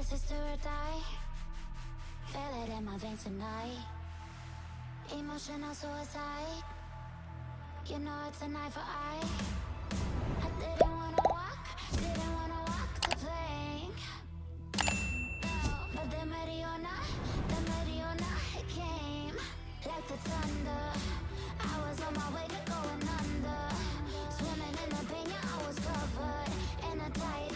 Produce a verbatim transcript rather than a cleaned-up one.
this is do or die. Feel it in my veins tonight. Emotional suicide. You know it's an eye for eye. I didn't wanna walk, didn't wanna walk the plank. But the Mariona, the Mariona, it came like the thunder. I was on my way to going under. Swimming in the pain, yeah, I was covered in a tide